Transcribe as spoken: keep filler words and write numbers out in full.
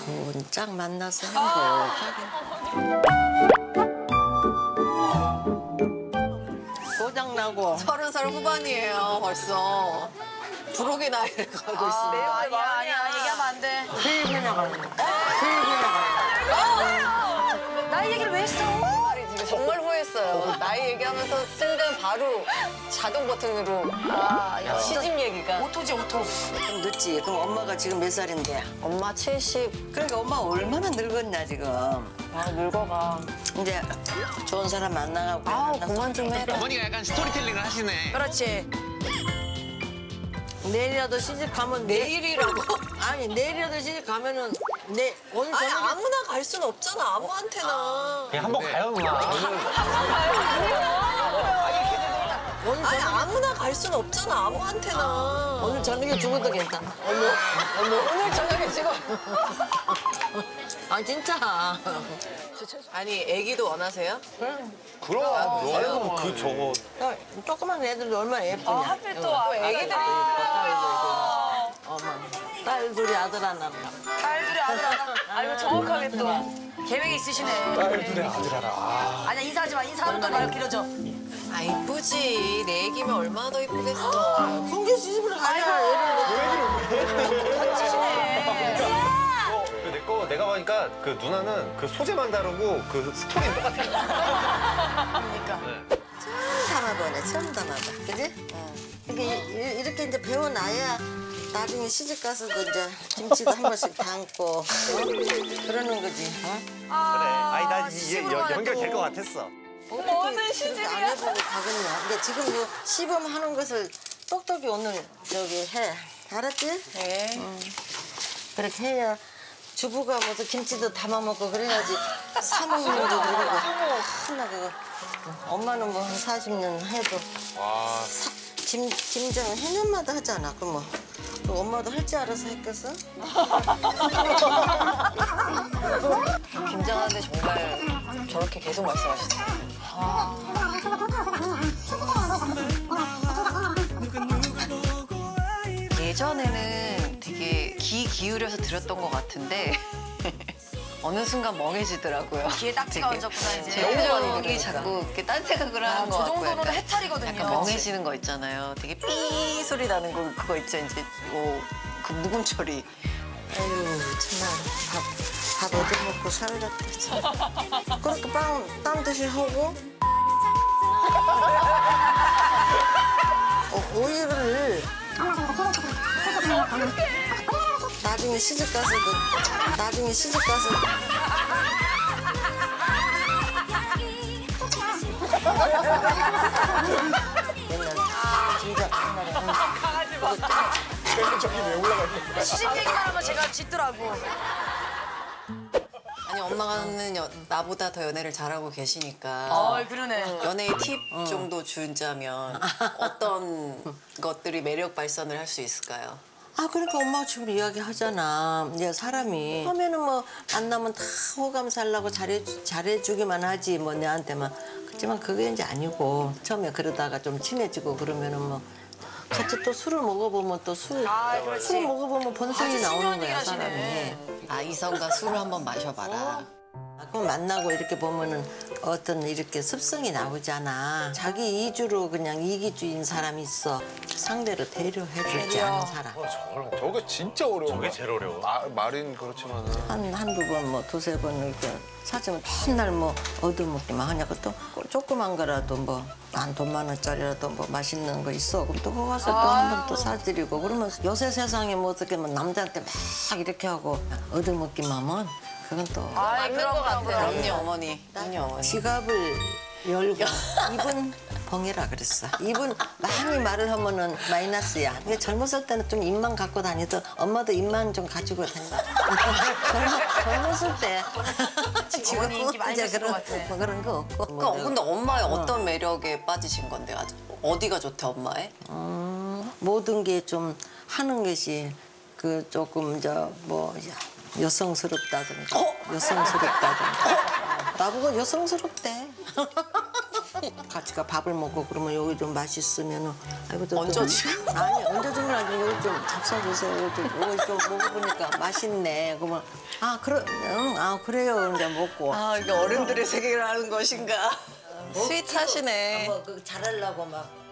쫙 만나서 행복하게. 고장나고. 서른 살 후반이에요, 벌써. 부록의 나이를 가고 있습니다. 아, 아니야, 아니야. 얘기하면 안 돼. 수입이 나가는 거. 수입이 나가는 거. 나이 얘기를 왜 했어? 지금 정말 후회했어요. 나이 얘기하면서 순간 바로 자동 버튼으로 아, 야, 시집 얘기가. 오토지, 오토. 좀 늦지. 그럼 엄마가 지금 몇 살인데? 엄마 칠십. 그러니까 엄마 얼마나 늙었냐 지금. 아, 늙어가. 이제 좋은 사람 만나가고. 아, 그만 좀 해라. 어머니가 약간 스토리텔링을 하시네. 그렇지. 내일이라도 시집 가면 내일이라고? 아니 내일이라도 시집 가면은 내 오늘 아니, 저녁에 아무나 갈 순 없잖아, 아무한테나. 그냥 한번 가요, 누나. 오늘 아니, 저녁에 아무나 갈 순 없잖아, 아무한테나. 오늘 저녁에 죽어도 괜찮아. 어머, 어머, 오늘 저녁에 지금. 아 진짜. 아니, 애기도 원하세요? 그럼 그럼. 너 그 저거. 야, 조그만 애들도 얼마나 예쁘냐. 아, 하필 또 아, 애기들이. 어머, 딸 둘이 아들 하나. 딸들이 아들 하나. 아, 이거 정확하게 또. 계획이 있으시네. 딸들의 아들 하나. 아. 아니야, 인사하지 마. 인사하면 또 말 길어져. 아, 이쁘지. 내 애기면 얼마나 더 이쁘겠어. 공개 시집을 가야 애를. 멋지시네. 내 거 내가 보니까 그 누나는 그 소재만 다르고 그 스토리는 똑같아. 그러니까. 처음 담아보네, 처음 담아봐. 그지? 어. 이게 이렇게 이제 배워놔야 나중에 시집 가서도 이제 김치도 한 번씩 담고 어? 그러는 거지. 어? 그래. 아니 나 이게 시집을 연결될 가도 것 같았어. 어떻게 그렇게 안 해보고 가겠냐. 근데 지금 그 시범하는 것을 똑똑히 오늘 저기 해. 알았지? 네. 응. 그렇게 해야 주부가 뭐또 김치도 담아 먹고 그래야지 사 먹는 줄 모르고 하나 그거. 엄마는 뭐 한 사십 년 해도 와. 사, 김, 김장은 해년마다 하잖아. 그럼 뭐 그 엄마도 할 줄 알아서 했겠어? 김장하는데 정말 저렇게 계속 말씀하시죠. 예전에는 되게 귀 기울여서 들었던 것 같은데 어느 순간 멍해지더라고요. 귀에 딱지가 얹었구나, 이제. 제 표정이 자꾸 이렇게 딴 생각을 하는 것 저 같고 정도는 약간, 해탈이거든요. 약간 멍해지는 거 있잖아요. 되게 삐 소리 나는 거 그거 있죠. 이제 뭐, 그 묵음 처리. 아유 정말 밥, 밥 얻어먹고 살았다 참. 그렇게 빵, 딴 듯이 하고 어, 오이를 나중에 시집 가서도 나중에 시집 가서 옛날 진짜 옛날에 강아지 봐. 저기 왜 올라가 있는 시집 얘기만 하면 제가 짖더라고. 아니 엄마는 여, 나보다 더 연애를 잘하고 계시니까 어, 그러네. 연애의 팁 정도 준다면 어떤 것들이 매력 발산을 할 수 있을까요? 아 그러니까 엄마가 지금 이야기하잖아. 이제 사람이 처음에는 뭐 만나면 다 호감 살라고 잘해 잘해주기만 하지 뭐 내한테만. 그렇지만 그게 이제 아니고 처음에 그러다가 좀 친해지고 그러면은 뭐 같이 또 술을 먹어보면 또 술 아, 그렇지. 술 먹어보면 본성이 아주 나오는 중요한 거야 얘기 사람이. 하시네. 아 이성과 술을 한번 마셔봐라. 아, 그럼 만나고 이렇게 보면은 어떤 이렇게 습성이 나오잖아. 자기 이주로 그냥 이기주의인 사람이 있어. 상대를 배려해주지 않은 사람. 저런 저게 진짜 어려워. 저게 제일 어려워. 마, 말은 그렇지만은. 한, 한두 번, 뭐, 두세 번 이렇게 사주면 맨날 뭐, 얻어먹기만 하냐고 또 조그만 거라도 뭐, 한 돈만 원짜리라도 뭐, 맛있는 거 있어. 그럼 또 거기 가서 또 한 번 또 사드리고. 그러면 요새 세상에 뭐 어떻게 뭐 남자한테 막 이렇게 하고 얻어먹기만 하면 그건 또 아이, 맞는 그럼, 것 그럼, 같아요. 그럼. 언니 어머니. 언니 어머니. 지갑을 열고 입은 벙이라 그랬어. 입은 많이 말을 하면은 마이너스야. 근데 젊었을 때는 좀 입만 갖고 다니던 엄마도 입만 좀 가지고 다닌다. 젊, 젊었을 때 어머니 인기 많이 이제 줬을 그런 것 같아. 뭐 그런 거 없고. 그러니까 근데 엄마의 어떤 매력에 빠지신 건데 아주 어디가 좋대 엄마의? 음, 모든 게 좀 하는 것이 그 조금 저 뭐 여성스럽다든가 어? 여성스럽다든가 나보고 여성스럽대. 같이 가 밥을 먹고 그러면 여기 좀 맛있으면은 아이고 또 얹어주고. 아니 얹어주는 게 아니고 여기 좀 잡숴보세요. 여기 좀 먹어보니까 맛있네. 그러면 아 그래 응아 그래요. 이제 먹고 아 이게 어른들의 세계라는 것인가. 스윗하시네. 뭐 그 잘하려고 막